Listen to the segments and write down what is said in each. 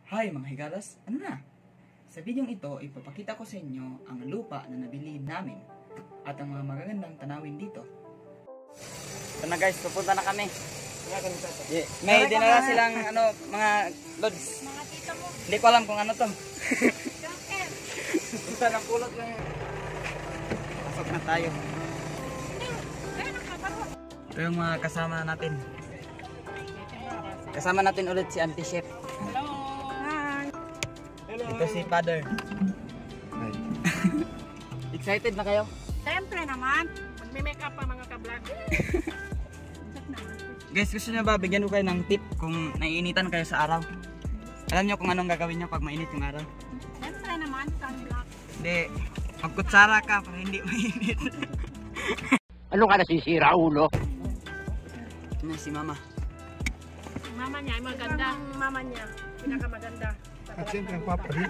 Hi mga higalas, ano na? Sa videong ito, ipapakita ko sa inyo ang lupa na nabili namin at ang mga magagandang tanawin dito. Ito na guys, pupunta na kami. May dinala silang mga lods. Mga tita mo. Hindi ko alam kung ano to. Punta ng kulot lang yan. Pasok na tayo. Ito yung mga kasama natin. Kasama natin ulit si Auntie Chef. Ito si Father. Excited na kayo? Siyempre naman. Magme-makeup pa mga ka-vlog. Guys, gusto nyo ba bigyan ko kayo ng tip kung naiinitan kayo sa araw? Alam nyo kung anong gagawin nyo pag mainit yung araw? Siyempre naman, sunblock. Hindi, magkutsara ka para hindi mainit. Ano ka nasisira, ulo? Ano si Mama? Mama niya ay maganda. Mama niya, pinakamaganda. At siyempre ang papalit.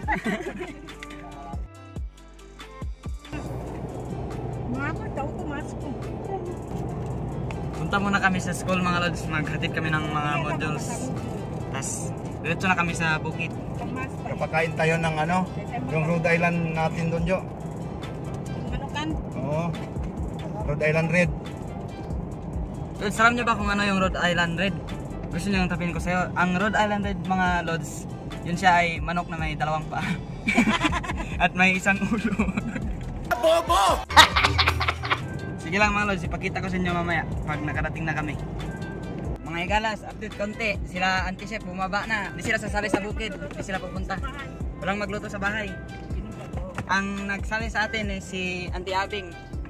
Mama daw tumasok. Punta muna kami sa school mga lods, maghatid kami ng mga modules. Tapos, diretso na kami sa bukid. Kapakain tayo ng yung Rhode Island natin doon, Jo. Manukan. Oo. Rhode Island Red. Lods, alam nyo ba kung ano yung Rhode Island Red? Gusto nyo yung tapin ko sa'yo? Ang Rhode Island Red mga lods, yun siya ay manok na may dalawang paa. At may isang ulo. Bobo! Sige lang mga lods, ipakita ko sa inyo mamaya pag nakarating na kami. Mga higalas, update konti. Sila Auntie Chef bumaba na. Hindi sila sasali sa bukid. Hindi sila pupunta. Walang magluto sa bahay. Ang nagsali sa atin eh, si Auntie Abing.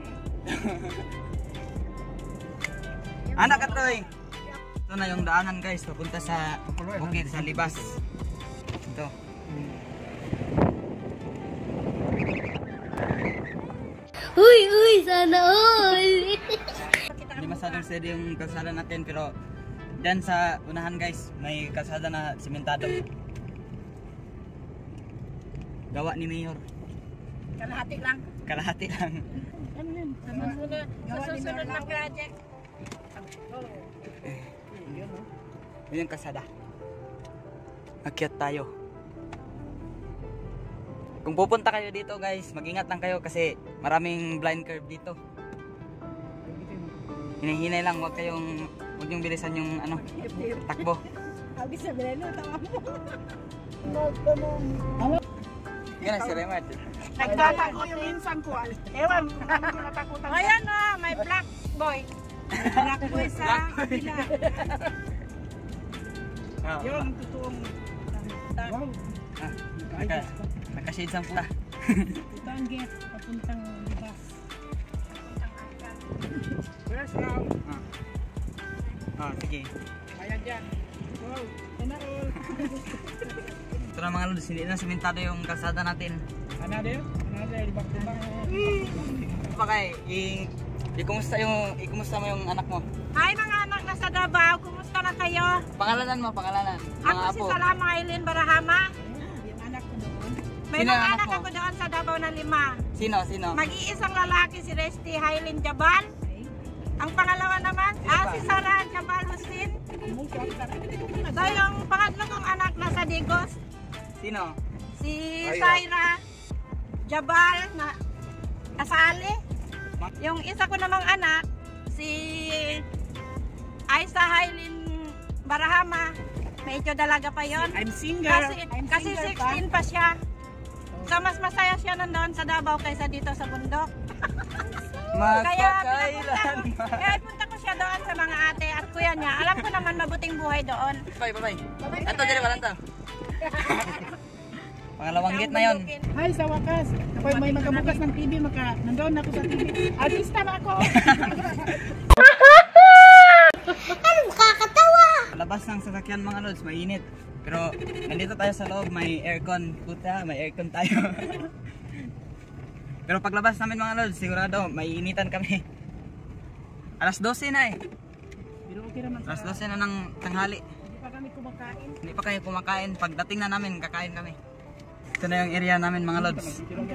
Anak ka Troy. Ito na yung daanan guys, papunta sa bukid, sa libas. Ito. Uy, sana all! Hindi masyadong steady yung kalsada natin, pero dyan sa unahan guys, may kalsada na simentado. Gawa ni Mayor. Kalahati lang. Kalahati lang. Sa susunod na project. Yun yung kalsada. Akyat tayo. Kung pupunta kayo dito guys, mag-ingat lang kayo kasi maraming blind curve dito. Hinahinay lang, huwag niyong bilisan yung takbo. Abi sabihin mo, tawa mo. Yan ang si Remad. Nagtatako yung insan ko. Ewan, natakutan. Ayan na, may black boy. Black boy sa pila. Yung totoong Nakashade sa pula. ito ang gate, papuntang libas. Where's now? Sige. Ayan dyan. Wow, all. Ito na mga lods, hindi na simentado yung kalsada natin. Another, libak-libak. Pa kay, ikumusta mo yung anak mo? Hi mga anak na sa Davao, kumusta na kayo? Pangalanan mo, pangalanan. Ako si Salama Aileen Barahama. Yung anak ko doon. May Sino mga ang anak anak mo? ako doon sa Davao na 5. Sino? Mag-iisang lalaki si Resty Hailin Jabal. Ang pangalawa naman, si Sarah Jabal Hussein. So yung pangatlo kong anak nasa Digos, Sino? si Syra Jabal na Asali. Yung isa ko namang anak, si Aisa Hailin Barahama. Medyo dalaga pa yon. I'm single. Kasi 16 pa siya. So mas masaya siya nandoon sa Davao kaysa dito sa bundok. Magpakailan. Kaya punta ko siya doon sa mga ate at kuya niya. Alam ko naman mabuting buhay doon. Bye. Ito, dyan wala ito. Pangalawang gate na yun. Hi, sa wakas. Kapag may magabukas ng TV, nandoon ako sa TV. Artista ba ako? Labas ng sasakyan mga lods, mainit. Pero nandito tayo sa loob, may aircon. Puta, may aircon tayo. Pero paglabas namin mga lods, sigurado, may initan kami. Alas 12 na eh. Pero okay naman. Alas 12 na ng tanghali. Hindi pa kami kumakain. Hindi pa kayo kumakain. Pagdating na namin, kakain kami. Ito na yung area namin mga lods.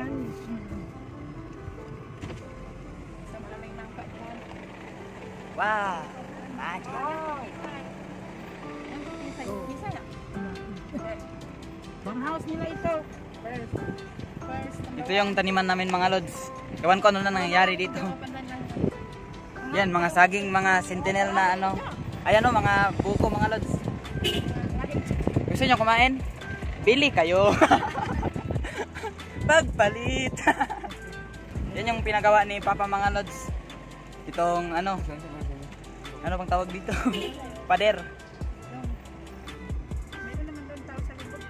Wow! Magic! Bang house nila ito. First. Ito yung taniman namin mga lods. Ewan ko ano na nangyayari dito. Yan, mga saging, mga sentinel na ano. Ayan o, mga buko mga lods. Gusto nyo kumain? Bili kayo. Pagpalit. Yan yung pinagawa ni Papa mga lods. Itong ano bang tawag dito? Pader. Meron naman doon tao sa likod.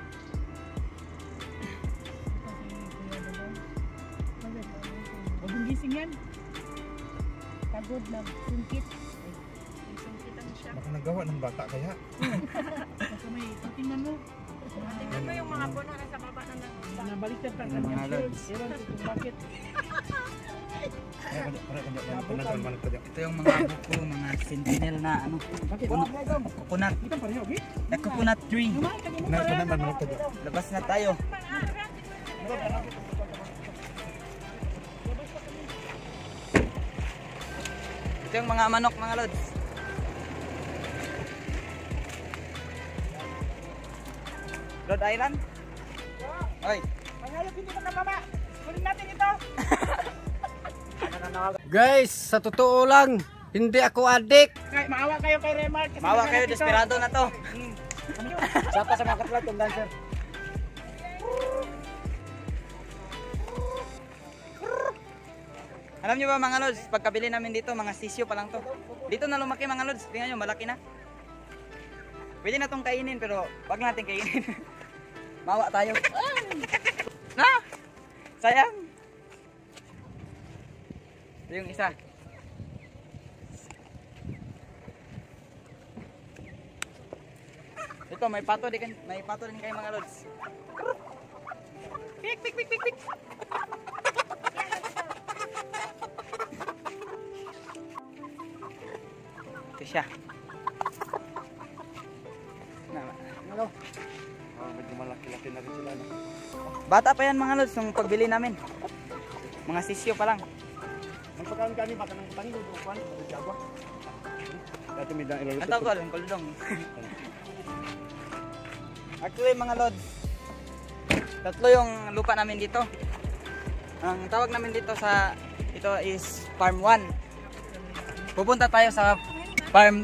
Huwag mong gising yan. Pagod lang. Sungkit. Sungkitan siya. Baka nagawa ng bata kaya. Basta may tingnan mo. Tingnan mo yung mga puno na sa baba na Nabaliktad pa Yung mga lods. Ewan ko kung bakit. Ito yung mga buko, mga sentinel na ano. Puno. Coconut. Kita pareho, okay? Coconut tree. Labas na tayo. Ito yung mga manok mga lods. Rhode Island? Oy. Pangalap hindi ka nababa. Kunin natin ito. Guys, sa totoo lang, hindi ako adik. Maawa kayo kay Remar. kasi Mawa kayo, naghanap ito. desperado na to. Sapa sa mga katulad ng dancer. Alam nyo ba mga lods, pagkabili namin dito, mga sisyo pa lang to. Dito na lumaki mga lods, tingnan nyo, malaki na. Pwede na tong kainin, pero wag natin kainin. Mawa tayo. Na! Sayang! Ito yung isa. Ito, may pato din kayo mga lods. Pik, pik, pik, pik, pik. Ito siya. Hello. Medyo malaki-laki na rin sila. Bata pa yan mga lods, nung pagbili namin. Mga sisyo pa lang. Ang pagkain kani baka nang panin do kwan do jaba. Dati may dang ilolo. Ang tawag ko, yung kuldong. Actually mga lods, tatlo yung lupa namin dito. Ang tawag namin dito sa ito is Farm 1. Pupunta tayo sa Farm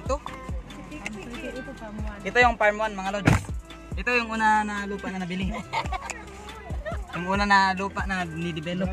2. Ito yung Farm 1 mga lods. Ito yung una na lupa na nabili. Yung una na lupa na ni-develop.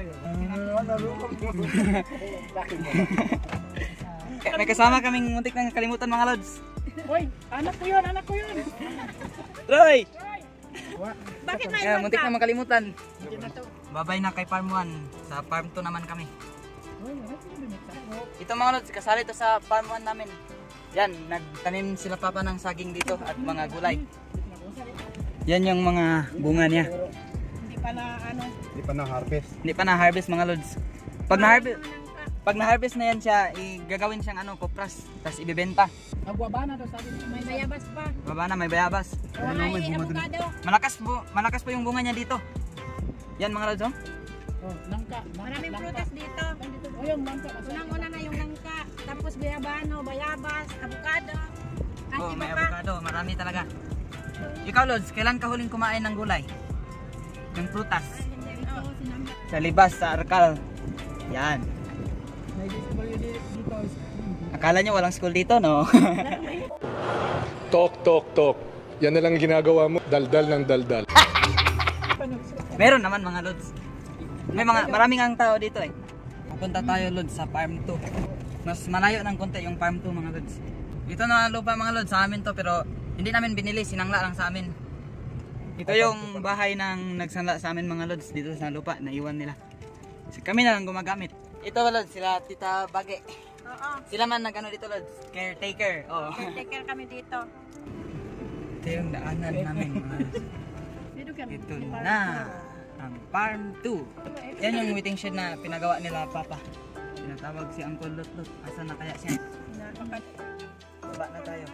May kasama kaming muntik na kalimutan mga lods. Hoy, anak ko yun, anak ko yun. Roy! Bakit may Kaya iwan muntik pa? na makalimutan. Hindi na to. Babay na kay Farm 1. Sa Farm 2 naman kami. Hoy, anak ko yun. Ito mga lods, kasali to sa Farm 1 namin. Yan, nagtanim sila papa ng saging dito at mga gulay. Yan yung mga bunga niya. Hindi pa na ano. Di pa na harvest. Hindi pa na-harvest mga lods. Pag na-harvest na yan siya, gagawin siyang ano, kopras. Tapos ibibenta. Agwaba na daw sabi niya. May bayabas pa. Baba na, may bayabas. May avocado. Malakas po yung bunga niya dito. Yan mga lods, oh. Oh, langka. Maraming prutas dito. Oh, yung langka. Unang-una na yung langka. Tapos bayabano, bayabas, avocado. Oh, Ang may iba pa. avocado. Marami talaga. Ikaw lods, kailan ka huling kumain ng gulay? Yung prutas? Sa Libas, sa Arcal. Yan. May disability dito. Akala nyo walang school dito, no? Tok, tok, tok. Yan na lang ginagawa mo. Daldal ng daldal. Meron naman mga lods. Maraming ang tao dito eh. Pupunta tayo lods sa Farm 2. Mas malayo ng konti yung Farm 2 mga lods. Ito na lupa mga lods, sa amin to pero hindi namin binili, sinangla lang sa amin. Ito yung bahay ng nagsanla sa amin mga lods dito sa lupa, naiwan nila. Kami na lang gumagamit. Ito lods, sila Tita Bage. Oo. Sila man nag-ano dito lods, caretaker. Oh. Caretaker kami dito. Ito yung daanan namin mga lods. Ito na ang Farm 2. Yan yung waiting shed na pinagawa nila Papa. Tinatawag si Uncle Lot. Asan na kaya siya? Baba na tayo.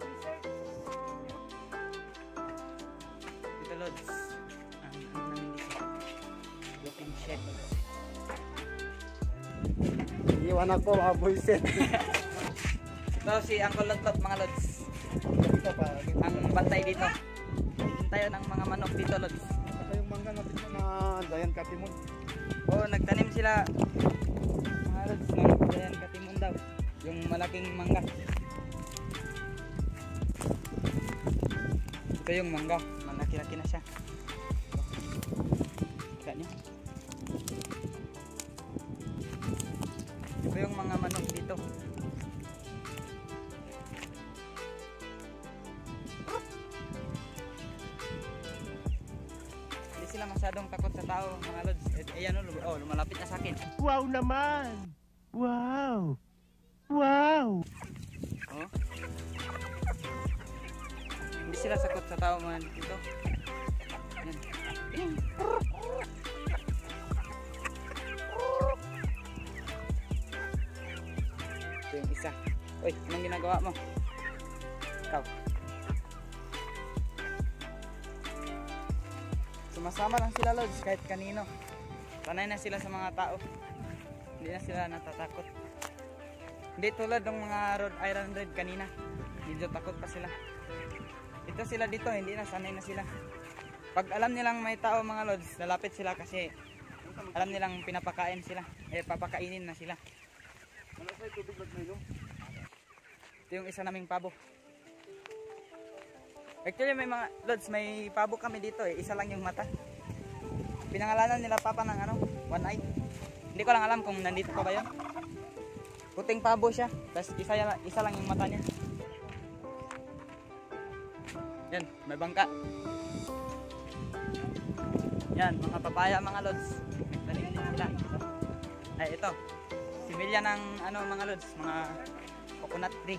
Ito lods. Ang namin dito. Waiting shed. Iwan ako mga boyset. Ito si Uncle Lot mga lods. Ang bantay dito. nagtanim tayo ng mga manok dito, Lods. Ito yung mangga natin na Dayan Katimon. Oo, nagtanim sila mga Lods ng Dayan Katimon daw. Yung malaking mangga. Ito yung mangga, malaki-laki na siya. Kita niyo? Ito yung mga manok dito. Hindi sila masyadong takot sa tao, mga Lods. Ayan o, lumalapit na sa akin. Wow naman! Wow! Wow! Oh. Hindi sila sakot sa tao man dito. Yan. Ito yung isa. Uy, anong ginagawa mo? Ikaw. Sumasama lang sila, Lods, kahit kanino. Sanay na sila sa mga tao. Hindi na sila natatakot. Hindi tulad ng mga Rhode Island Red kanina. Medyo takot pa sila. Ito sila dito, hindi na, sanay na sila. Pag alam nilang may tao, mga Lods, lalapit sila kasi alam nilang pinapakain sila. Papakainin na sila. Ito yung isa naming pabo. Actually may mga Lods, may pabo kami dito eh. Isa lang yung mata. Pinangalanan nila papa ng ano, one eye. Hindi ko lang alam kung nandito pa ba yun. Puting pabo siya, tapos isa lang yung mata niya. Yan, may bangka. Yan, mga papaya, mga Lods. Nagtanim din sila. Ay, ito. Similya ng ano, mga Lods, mga coconut tree.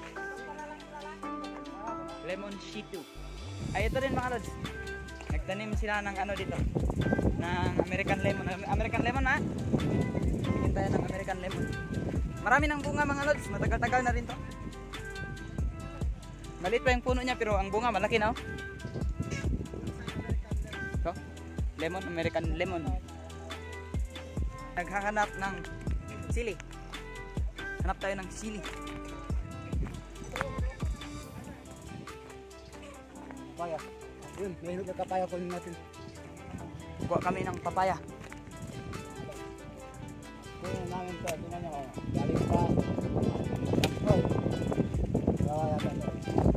Lemon shittu. Ay, ito din, mga Lods. Nagtanim sila ng ano dito, ng American lemon. American lemon, ha? Tingin tayo ng American lemon. Marami ng bunga, mga Lods. Matagal-tagal na rin to. Maliit pa yung puno niya pero ang bunga malaki na, oh. Ito, lemon, American lemon. Naghahanap ng sili. Hanap tayo ng sili. Papaya. Yun, may hinog na papaya kunin natin. Kuha kami ng papaya. Kunin namin ito. Tingnan nyo. Galing pa. Oh. Papaya tayo.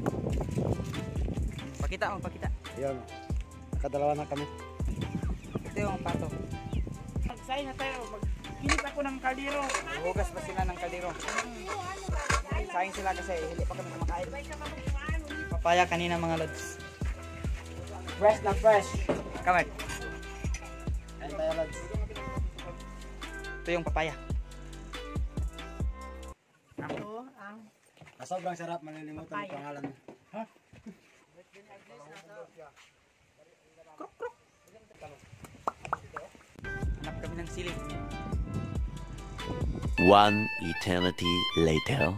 Pakita mo, pakita. Ayan. Nakadalawa na kami. Ito yung pato. Magsayin na tayo. Magkinit ako ng kaldero. Hugas pa sila ng kaldero. Sayang sila kasi hindi pa kami kumakain. Papaya kanina, mga Lods. Fresh na fresh. Kamay. Ayan tayo, Lods. Ito yung papaya. Ito ang Sobrang sarap, malilimutan ang pangalan mo. Hanap kami ng sili. One eternity later.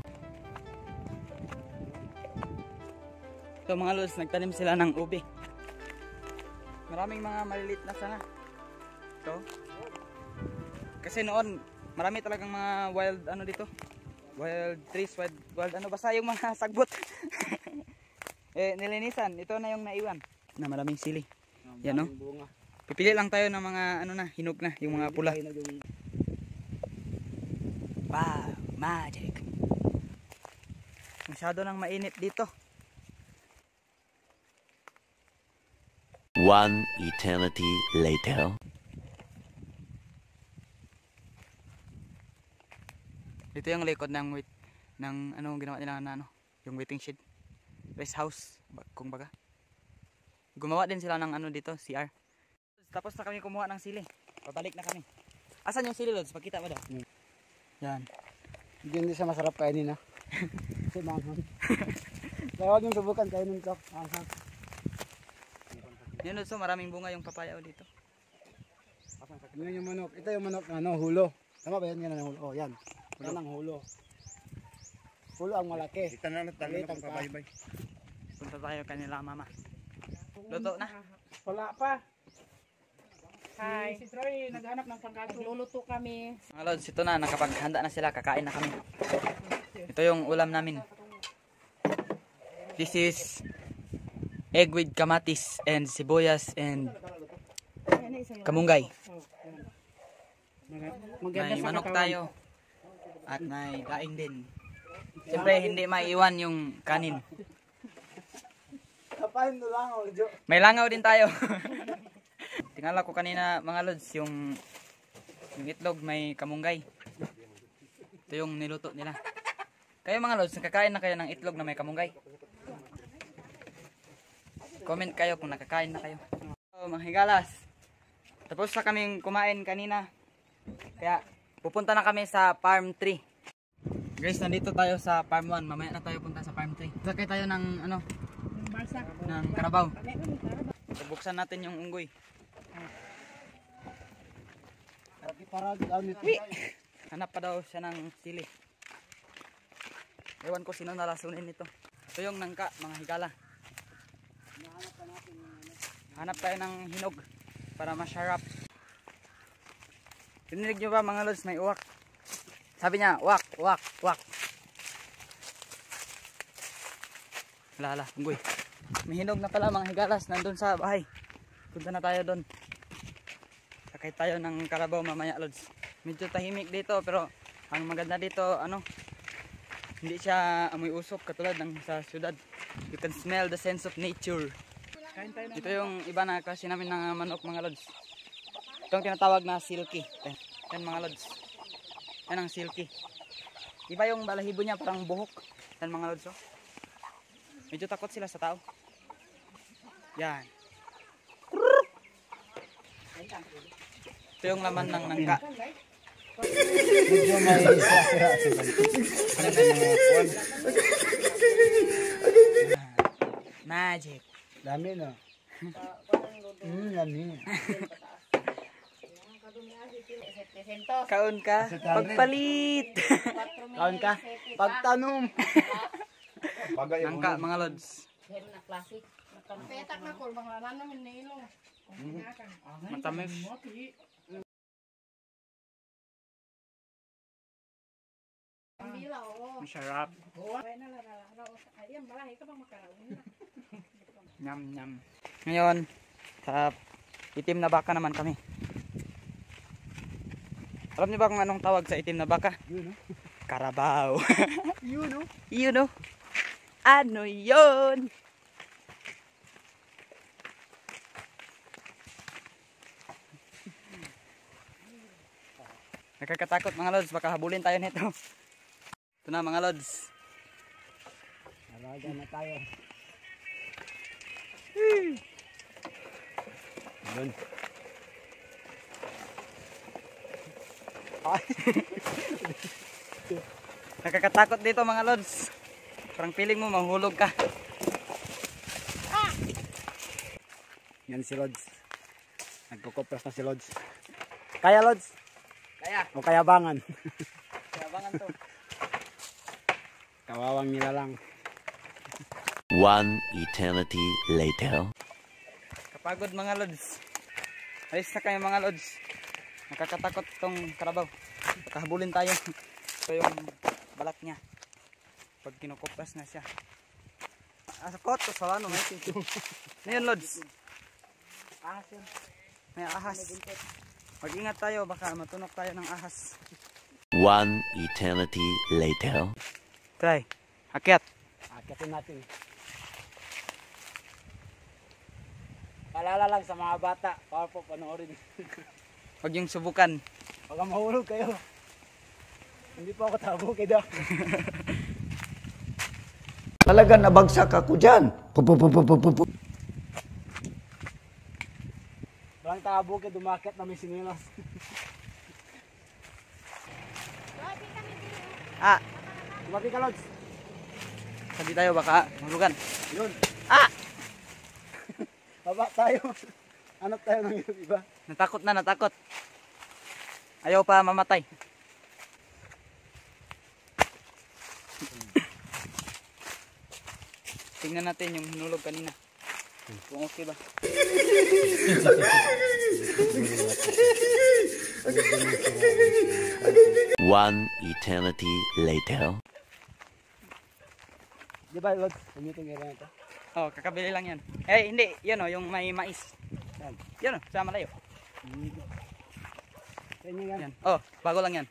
Ito, mga Lods, nagtanim sila ng ube. Maraming mga maliliit na sanga. Ito. Kasi noon, marami talagang mga wild ano dito. Wild trees, wild ano, basta yung mga sagbot. Nilinisan. Ito na yung naiwan. Na maraming sili. Yan, no? Pipili lang tayo ng mga ano na, hinog na, yung mga pula. Wow, magic. Masyado nang mainit dito. One eternity later. Dito yung likod ng ano ginawa nila na ano, yung waiting shed. Rest house, kung baga. Gumawa din sila ng ano dito, CR. Tapos na kami kumuha ng sili. Pabalik na kami. Asan yung sili, Lods? Pakita mo daw. Yan. Hindi siya masarap kainin, ha? Kasi manghang. Kaya huwag yung subukan kainin ito. Manghang. Yun, Lods, so maraming bunga yung papaya dito. Yan yung manok. Ito yung manok na ano, hulo. Tama ba yan? Yan ang hulo. Oh, yan. Yan ang hulo. Hulo ang malaki. Kita na natin na pagpabaybay. Punta tayo kanila, mama. Luto na. Wala pa. Hi. Si Troy naghanap ng pangkaso. Nagluluto kami. Mga Lods, ito na, nakapaghanda na sila, kakain na kami. Ito yung ulam namin. This is egg with kamatis and sibuyas and kamunggay. Maganda May sa manok katawan. tayo. At may daing din. Siyempre, hindi maiiwan yung kanin. Kapain mo lang, Jo. May langaw din tayo. Tingala ko kanina mga lods, yung itlog may kamunggay. Ito yung niluto nila. Kayo mga lods, nakakain na kayo ng itlog na may kamunggay? Comment kayo kung nakakain na kayo. So, mga higalas, tapos na kaming kumain kanina. Kaya pupunta na kami sa farm 3. Guys, nandito tayo sa farm 1. Mamaya na tayo punta sa farm 3. Sakay tayo ng ano? Ng karabaw. Buksan natin yung unggoy. Hanap pa daw siya ng sili. Ewan ko sino nalasunin nito. Ito yung nangka, mga higala. Hanap tayo ng hinog para masarap. Tinilig nyo ba mga lods, may uwak? Sabi niya, uwak, uwak, uwak. Lala, unggoy. May hinog na pala mga higalas, nandun sa bahay. Punta na tayo doon. Sakay tayo ng karabaw mamaya lods. Medyo tahimik dito pero ang maganda dito, ano, hindi siya amoy usok katulad ng sa syudad. You can smell the sense of nature. Ito yung iba na kasi namin ng manok mga lods. Itong tinatawag na silky. Yan mga lods. Yan ang silky. Iba yung balahibo niya, parang buhok. Yan mga lods. Oh. Medyo takot sila sa tao. Yan. Ito yung laman ng nangka. Medyo may Magic. dami na. Dami. Kaon ka? Pagpalit. Kaon ka? Pagtanom. Nangka mga lods. Petak na ko, bang lana min nilo. Matamis. Masarap. Nyam nyam. Ngayon, sa itim na baka naman kami. Alam niyo ba kung anong tawag sa itim na baka? Karabaw. Yun, no? Yun o. Ano yun? Nakakatakot mga lods, baka habulin tayo nito. Ito na mga lods. Alaga na tayo. Doon. Nakakatakot dito mga lods. Parang feeling mo mahulog ka. Yan si Lods. Nagkukopras na si Lods. Kaya Lods? Kaya. O kayabangan? Kayabangan to. Kawawang nila lang. One eternity later. Kapagod mga lods. Alis na kayo mga lods. Nakakatakot itong karabaw. Pagkahabulin tayo. Ito yung balat niya. Pag kinukupras na siya. Asakot to sa ano. Ngayon lods. Ahas yun. May ahas. Mag-ingat tayo. Baka matunok tayo ng ahas. One eternity later. Try. Akyat. Akitin natin. Paalala lang sa mga bata. Power po panoorin. Huwag yung subukan. Baka mahulog kayo. Hindi po ako tabo kayo. Talaga nabagsak ako dyan. Walang tabo kayo, dumakit na may sinilas. Ah. Dumati ka Lods. Sabi tayo baka mahulugan. Yun. Ah! Baba tayo. Hanap tayo ng iba. Natakot na, natakot. Ayaw pa mamatay. Tingnan natin yung hinulog kanina. Kung okay ba? One eternity later. Di ba Lods? Gamitin kayo na ito. Oh, kakabili lang yan. Eh, hindi. Yun yung may mais. Yun sa malayo. Yan yan. Yan. Oh, bago lang yan.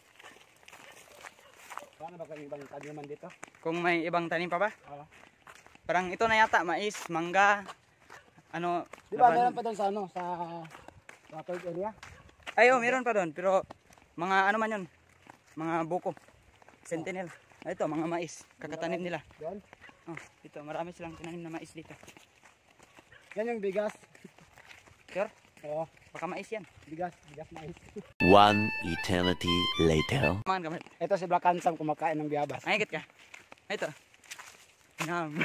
Paano ba kami ibang taniman dito? Kung may ibang tanim pa ba? Oo. Parang ito na yata, mais, mangga, ano. Di ba laban- meron pa doon sa ano, sa third area? Ay, oh, meron pa doon. Pero, mga ano man yun. Mga buko. Sentinel. Ito, mga mais. Kakatanim nila. Doon? Oh, ito, marami silang tinanim na mais dito. Yan yung bigas. Sure? Oo, Baka mais yan. bigas mais. One eternity later. Kumain ka, Bert. Ito si Black Handsome kumakain ng biyabas. Ay, higit ka. Ito. Yum.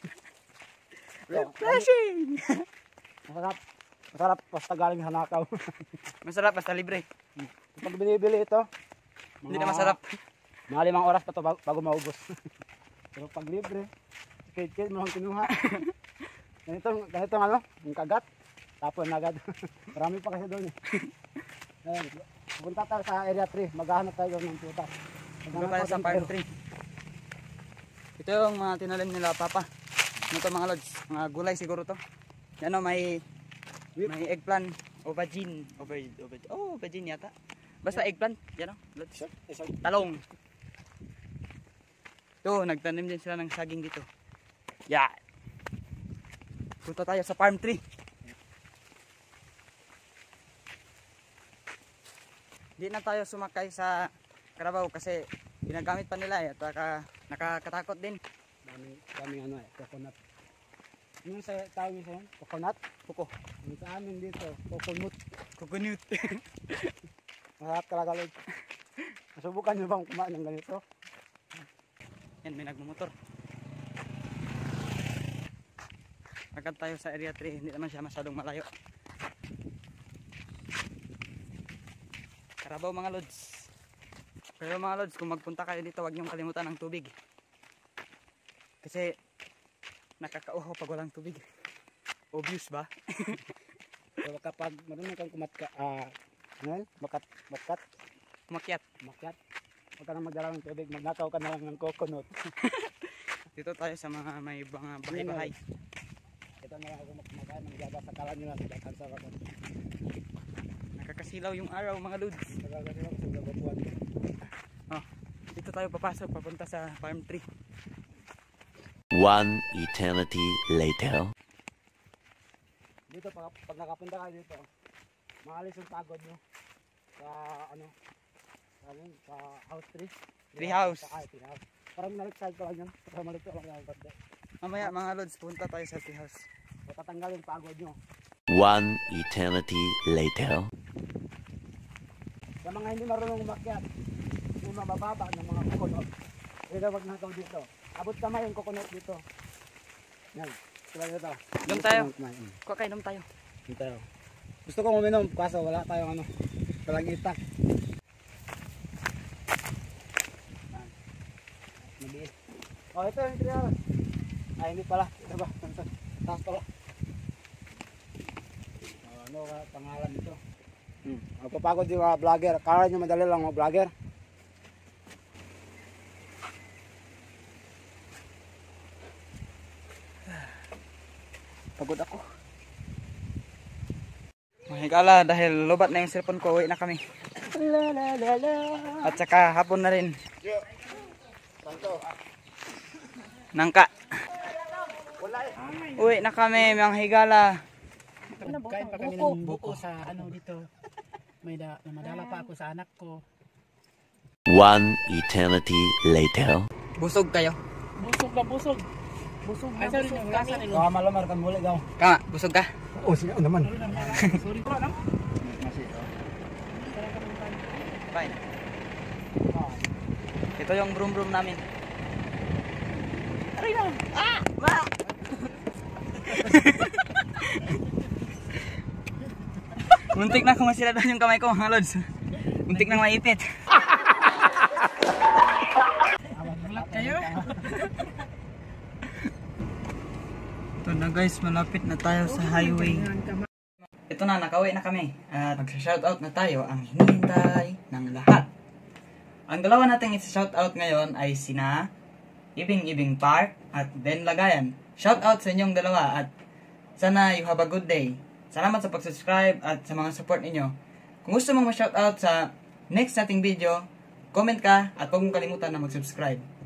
Refreshing! Masarap. Masarap basta galing sa nakaw. Masarap, basta libre. Pag binibili ito, Hindi na masarap. mga 5 oras pa ito bago maubos. Pero pag libre, kid mo lang kinuha. Ganito ano, yung kagat. Tapon agad. Marami pa kasi doon. Ayun, pupunta tayo sa area 3. Maghahanap tayo ng putas. Ito tayo sa farm tree. Ito yung mga tinalim nila, Papa. Ano to mga lods? Mga gulay siguro to. Yan o, may eggplant. Aubergine. Aubergine yata. Basta eggplant. Yan o, lods. Talong. Ito, nagtanim din sila ng saging dito. Yan. Punta tayo sa farm tree. Di na tayo sumakay sa karabaw kasi ginagamit pa nila at nakakatakot din. Daming ano coconut. Ano sa tawag niyo sa coconut? Kuko. Yung sa amin dito, coconut. Coconut. Masarap talaga ulit. Nasubukan niyo bang kumain ng ganito? Yan, may nagmumotor. Agad tayo sa area 3, hindi naman siya masyadong malayo. Karabaw mga lods. Pero mga lods, kung magpunta kayo dito, huwag niyong kalimutan ng tubig. Kasi nakakauhaw pag walang tubig. Obvious ba? So kapag marunong kang bakat, Umakyat. huwag ka nang magdala ng tubig, magnakaw ka na lang ng coconut. Dito tayo sa mga may mga bahay-bahay. Ito na lang ako kumakain ng biyabas sa kala nila sa dakan sa bakat. Nakakasilaw yung araw mga lods. Nagagano ako sa gabatuan. Oh, dito tayo papasok papunta sa farm tree. One eternity later. Dito pag nakapunta ka dito, maalis yung pagod nyo sa sa house tree. Tree house. Tree house. Parang nalik-side pa lang yan. Parang malito lang yan. Mamaya mga lods, punta tayo sa tree house. So tatanggal yung pagod nyo. One eternity later. Sa mga hindi marunong umakyat, yung mabababa ng mga coconut, hindi na magnakaw dito. Abot kamay yung coconut dito. Yan. Sila dito. Dum tayo. Kuha kayo, dum tayo. Dito tayo. Gusto kong uminom, kaso wala tayong talang itak. Nabiit. Oh, ito yung tree house. Ay, hindi pala. Ito ba? Taas pala. Ano ka pangalan nito? Papagod yung mga vlogger. Kala nyo madali lang mga vlogger. Pagod ako. Mahigala dahil lobat na yung cellphone ko, uwi na kami. At saka hapon na rin. Nangka. Uwi na kami mga higala. Kain pa kami ng buko sa dito. Madala pa ako sa anak ko. One eternity later. Busog kayo? Busog na busog. Busog na busog yung lasa nila. Baka malamar kan muli daw. Kama, busog ka? Oh, sige naman. Sorry po lang. Fine. Ito yung broom broom namin. Aray na! Ah! Ma! Muntik na kung masira doon yung kamay ko mga lods. Muntik nang maipit. Malat kayo. Ito na guys, malapit na tayo sa highway. Ito na, nakauwi na kami. At magsa-shoutout na tayo ang hinihintay ng lahat. Ang dalawa nating isa-shoutout ngayon ay sina Ibing Ibing Park at Ben Lagayan. shout out sa inyong dalawa at sana you have a good day. Salamat sa pag-subscribe at sa mga support ninyo. Kung gusto mong ma-shout out sa next nating video, comment ka at huwag mong kalimutan na mag-subscribe.